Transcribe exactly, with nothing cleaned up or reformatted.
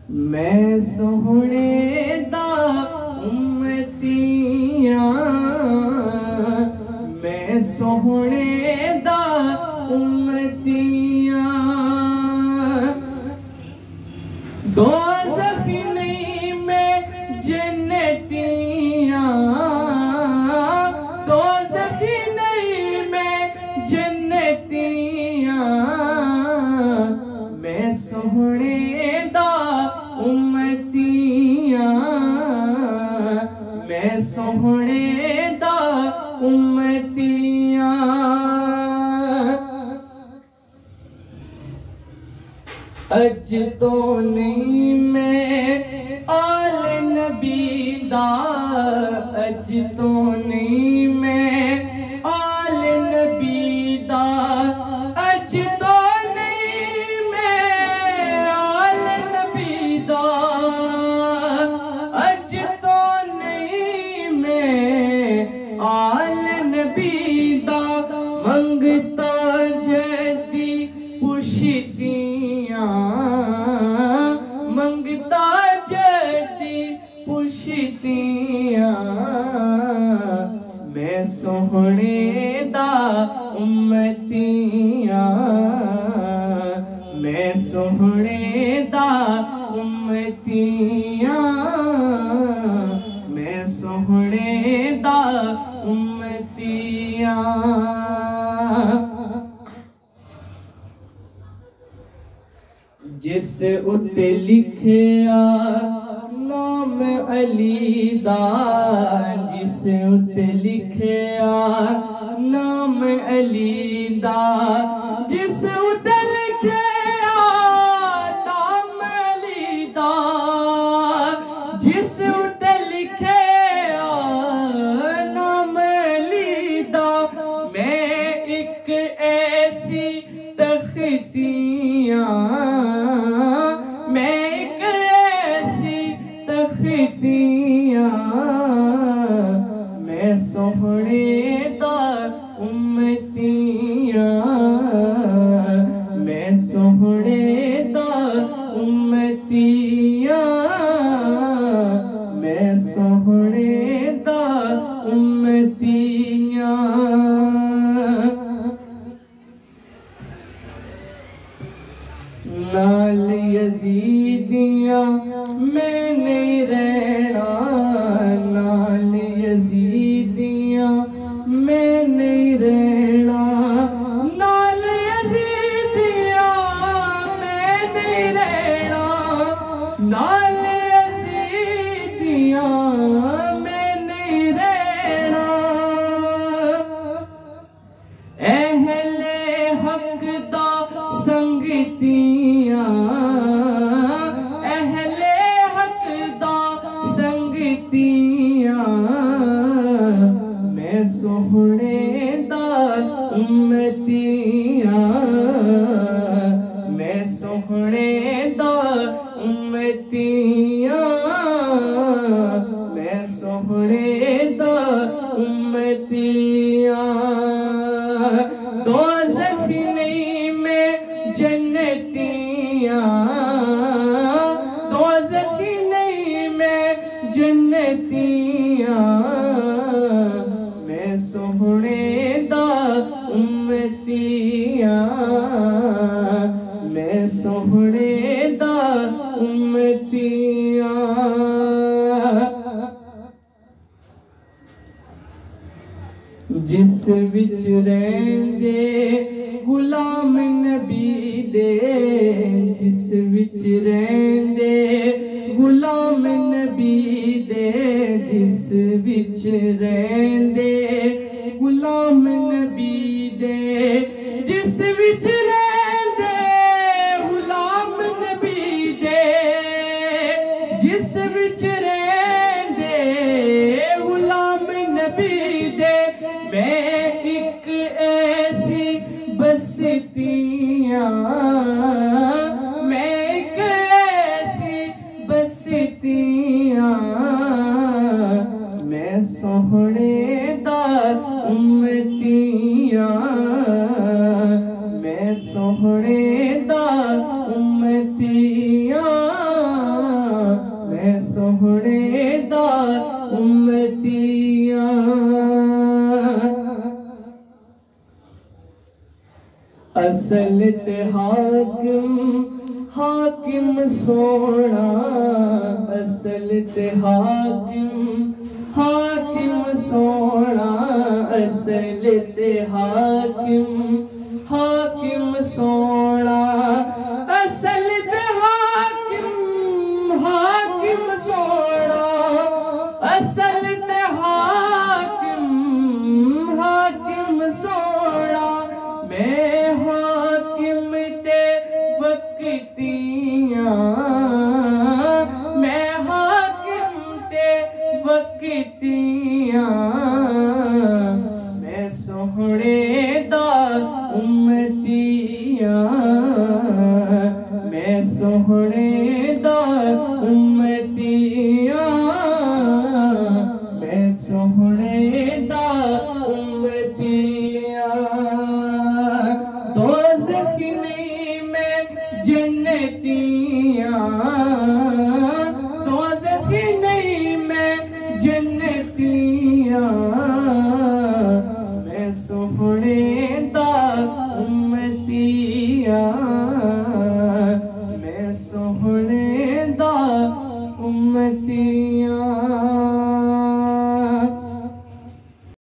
मैं सोहणे दा उम्मतियां, मैं सोहणे दा उम्मतियां। दोज़ख नहीं मैं जन्नतियां, दोज़ख नहीं मैं जन्नतियां। मैं सोहणे दा उम्मतियां, मैं सोहणे दा उम्मतियां। अज तो नहीं मैं आले नबी दा, अज तो नहीं मैं आले नबी दा, अज तो नहीं मैं आले नबी दा, अज तो नहीं मैं आले नबी दा। मंगता जदी पुछतियां, मंगता जदी पुछतियां। मैं सोहणे दा उम्मतियां, मैं सोहणे दा उम्मतियां, मैं सोहणे दा उम्मतियां। जिस उत्ते लिखिया नाम अली दा, जिस उत्ते लिखिया नाम अली दा, जिस उत्ते लिखिया नाम अली दा, जिस उत्ते लिखिया नाम अली दा। मैं एक ऐसी तख्तियां, मैं एक ऐसी तख्तियां। मैं सोहणे दा उम्मतियां, मैं सोहणे दा उम्मतियां, मैं सोहणे दा उम्मतियां। नाल यजीदियां मैं नहीं रहना, नाल यजीदियां मैं नहीं रहना, नाल यजीदियां मैं नहीं रहना, नाल यजीदियां मैं नहीं रहना। अहले हक दा संगतियां, अहले हक दा संगतियां। मैं सोहणे दा उम्मतियां, मैं सोहणे दा उम्मतियां, मैं सोहणे दा उम्मतियां। दोज़ख नहीं मैं जन्नतियां, दोज़ख नहीं मैं जन्नतियां। मैं सोहणे दा उम्मतियां, मैं सोहणे दा उम्मतियां। जिस विच रहिंदे गुलाम नबी दे, जिस विच रहिंदे गुलाम नबी दे, जिस विच रहिंदे गुलाम नबी दे, जिस विच रहिंदे गुलाम नबी दे, जिस विच रहिंदे गुलाम नबी दे। मैं एक ऐसी बस्तियां, मैं एक ऐसी बस्तियां। मैं सोहणे दा उम्मतियां, मैं सोहणे दा उम्मतियां, असल ते हाकिम हाकिम सोना, असल ते हाकिम हाकिम सोना, असल ते हाकिम हाकिम सोना, असल ते हाकिम हाकिम सोना, असल ते हाकिम हाकिम सोना। मैं हाकिम ते वक्तियां, मैं हाकिम ते वक्तियां, मैं सोहणे दा उम्मतियां, मैं सोहणे दा उम्मतियां।